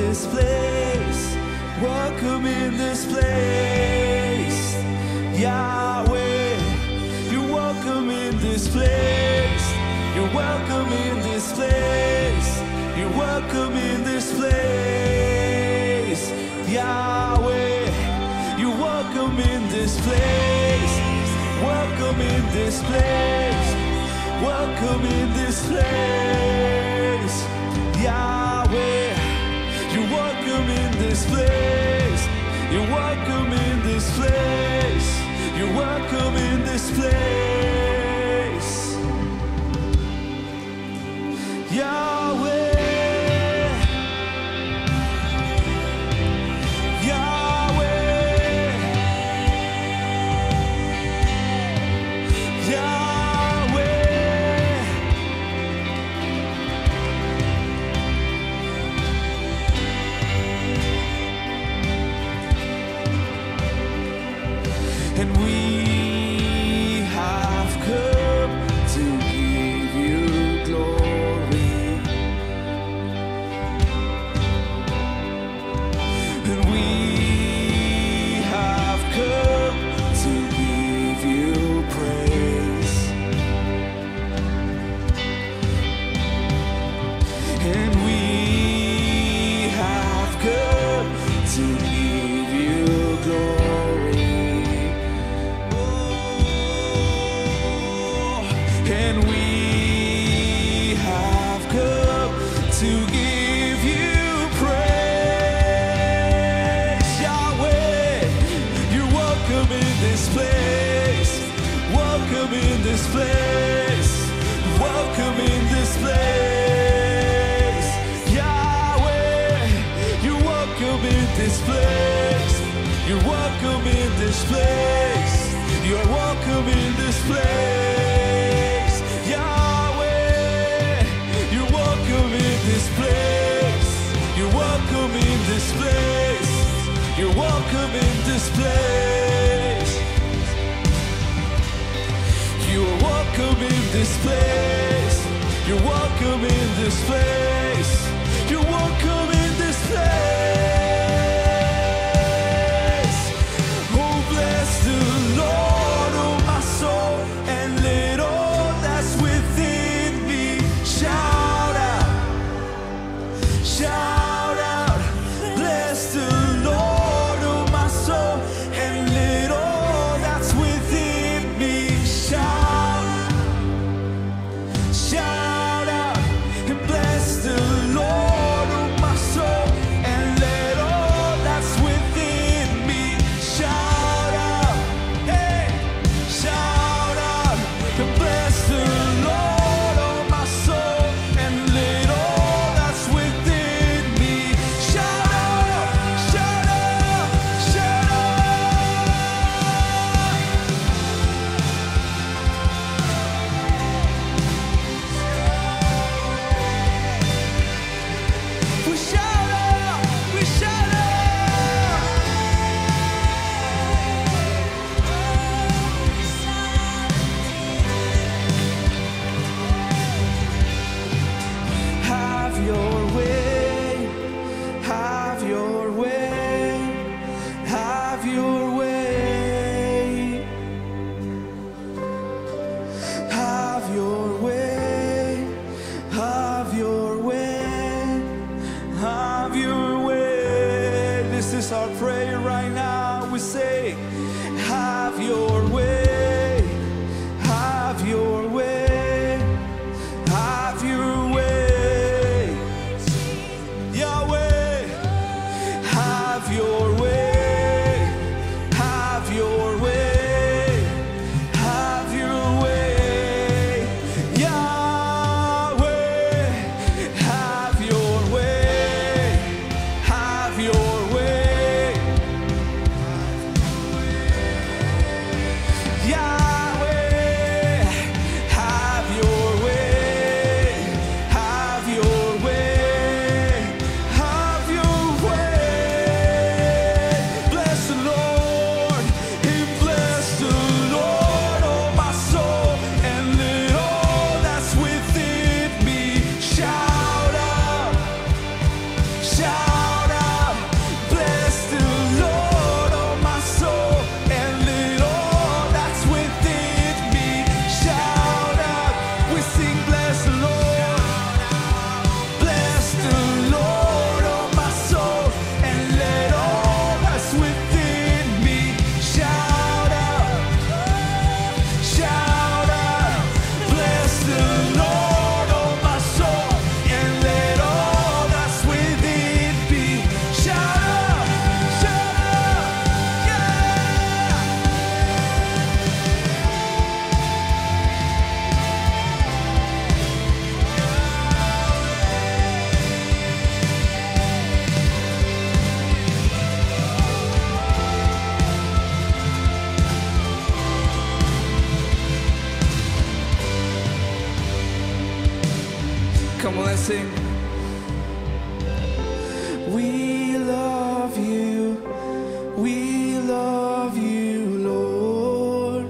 this place. Welcome in this place. Yahweh, you're welcome in this place. You're welcome in this place. You're welcome in this place. Yahweh, you're welcome in this place. Welcome in this place. Welcome in this place. Yahweh, you're welcome in this place. You're welcome in this place. You're welcome in this place. Yahweh. And we have come to give you glory. And we have come to give you praise. And we have come to give you glory. And we have come to give you praise. Yahweh, you're welcome in this place. Welcome in this place. Welcome in this place. Yahweh, you're welcome in this place. You're welcome in this place. You're welcome in this place. Yahweh, you're welcome in this place. You're welcome in this place. You're welcome in this place. You're welcome in this place. You're welcome in this place. You're welcome in this place. Oh, bless the Lord, oh my soul, and let all that's within me shout out, shout out. Bless the Lord, oh my soul, and let all that's within me shout, shout out. And bless the Lord, oh my soul, and let all that's within me shout out. Hey, shout out. And bless the Lord, oh my soul, and let all that's within Let's sing. We love you. We love you, Lord.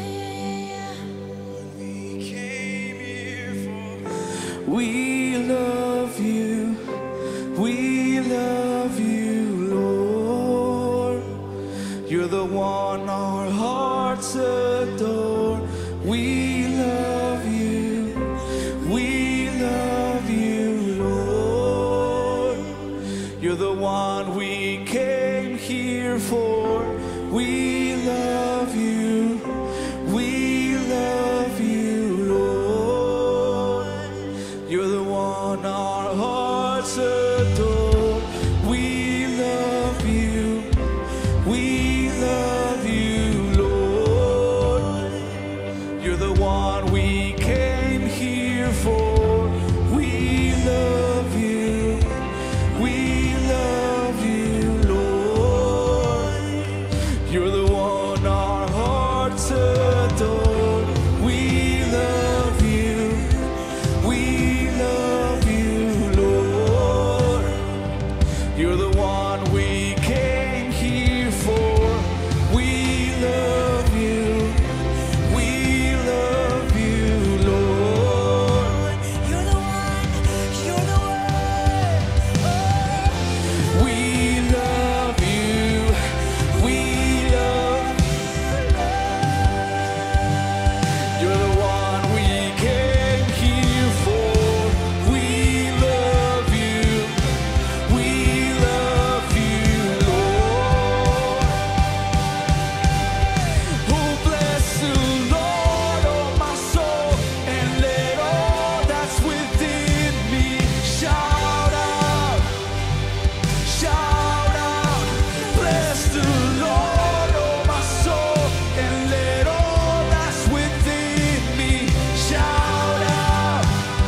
We came here for. We love you. We love you, Lord. You're the one our hearts adore. We love you. We love you, Lord. You're the one we came here for. We love you. We love you, Lord. You're the one our hearts adore. We love you. We love you, Lord. You're the one we came here for. We love you. We love you, Lord. You're the one our hearts adore. We love you. We love you, Lord. You're the one we came here for. We love you. We love you, Lord. You're the one. You're the one. Oh. We love you. We love you. You're the one we came here for. We love you. We love you, Lord. Oh, bless the Lord, oh my soul, and let all that's within me shout out, shout out. Bless the Lord, oh my soul, and let all that's within me shout out,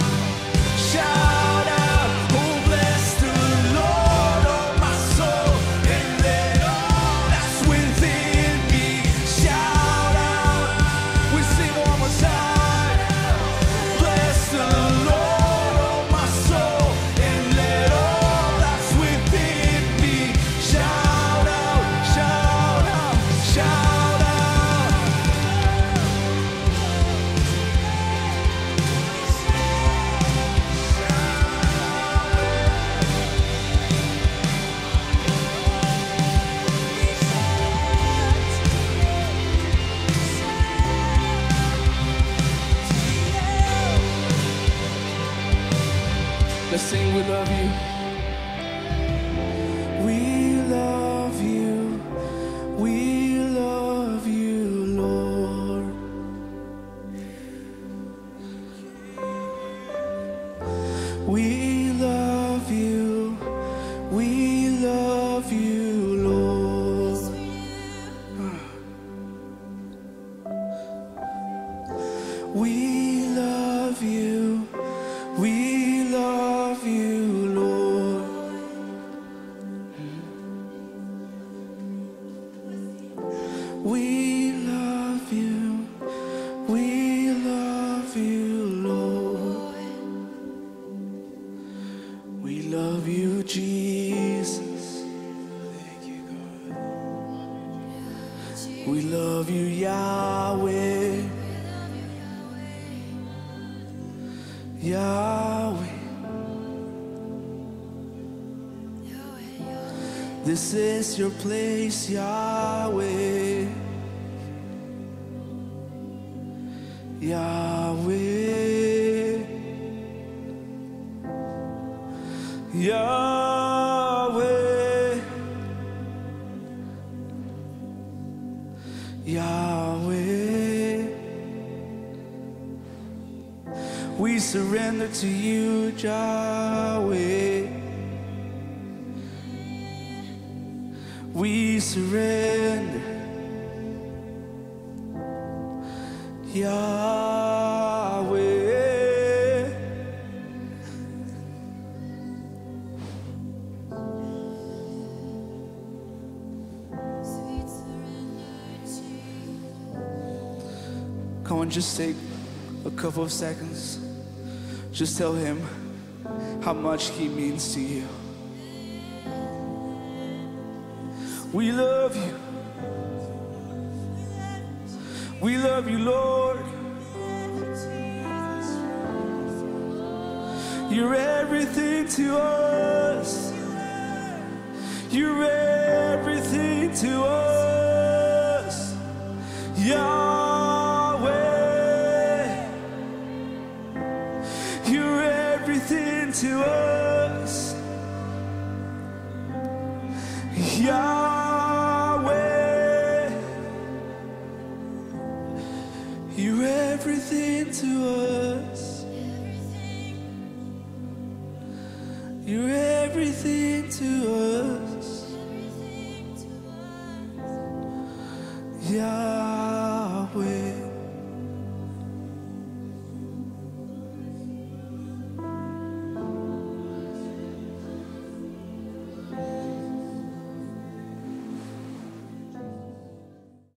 shout out. Oh, bless the Lord, oh my soul, and let all that's within me shout out. We sing one more time. Bless the Lord, oh my soul, and let all that's within me shout out, shout out, shout out. Let's sing, we love you. We love you. We love you, Lord. We love you. We love you, Lord. We love you. We love you, Lord. We love you. We love you, Lord. We love you, Jesus. Thank you, God. We love you, Yahweh. Yahweh. This is your place, Yahweh. Yahweh. Yahweh. Yahweh. We surrender to you, Yahweh. We surrender, Yahweh. Come on, just take a couple of seconds. Just tell him, how much He means to you. We love you. We love you, Lord. You're everything to us. You're everything to us. Yahweh. You're everything to us. Yahweh. You're everything to us. You're everything to us. Yeah.